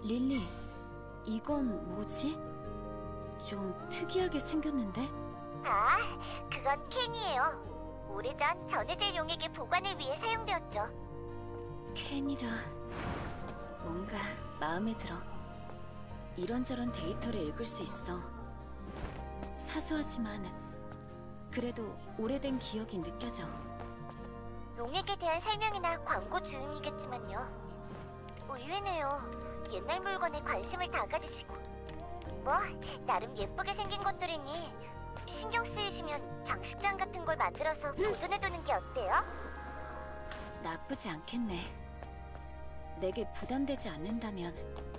릴리, 이건 뭐지? 좀 특이하게 생겼는데? 아, 그건 캔이에요. 오래전 전해질 용에게 보관을 위해 사용되었죠. 캔이라 뭔가 마음에 들어. 이런저런 데이터를 읽을 수 있어. 사소하지만 그래도 오래된 기억이 느껴져. 용액에 대한 설명이나 광고 주음이겠지만요. 의외네요. 옛날 물건에 관심을 다 가지시고. 뭐, 나름 예쁘게 생긴 것들이니 신경 쓰이시면 장식장 같은 걸 만들어서 보존해두는 게 어때요? 나쁘지 않겠네. 내게 부담되지 않는다면.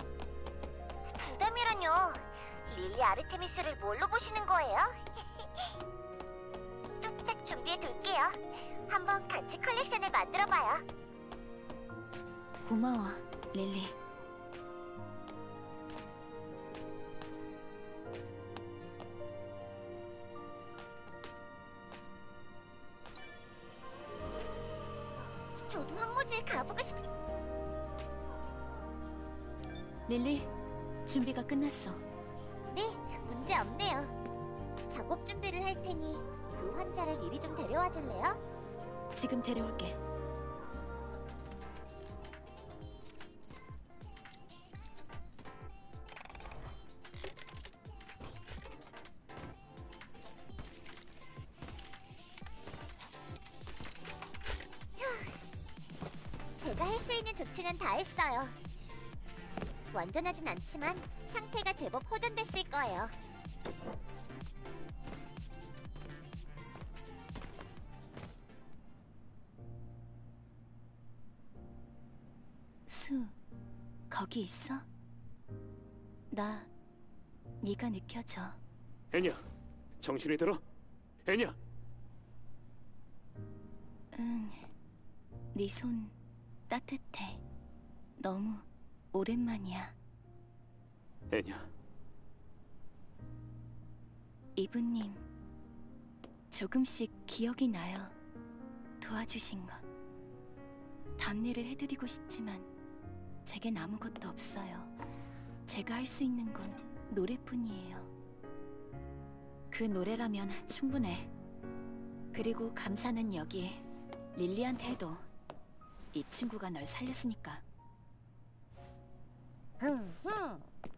부담이라뇨. 릴리 아르테미스를 뭘로 보시는 거예요? 뚝딱 준비해둘게요. 한번 같이 컬렉션을 만들어봐요. 고마워, 릴리. 저도 황무지에 가보고 싶... 릴리, 준비가 끝났어. 네, 문제 없네요. 작업 준비를 할 테니 그 환자를 이리 좀 데려와 줄래요? 지금 데려올게. 제가 할 수 있는 조치는 다 했어요. 완전하진 않지만 상태가 제법 호전됐을 거예요. 수, 거기 있어? 나 네가 느껴져. 애냐, 정신이 들어? 애냐? 응, 네 손 따뜻해. 너무 오랜만이야. 애냐? 이브님, 조금씩 기억이 나요. 도와주신 것. 답례를 해드리고 싶지만 제겐 아무것도 없어요. 제가 할 수 있는 건 노래뿐이에요. 그 노래라면 충분해. 그리고 감사는 여기 릴리한테 해도. 이 친구가 널 살렸으니까.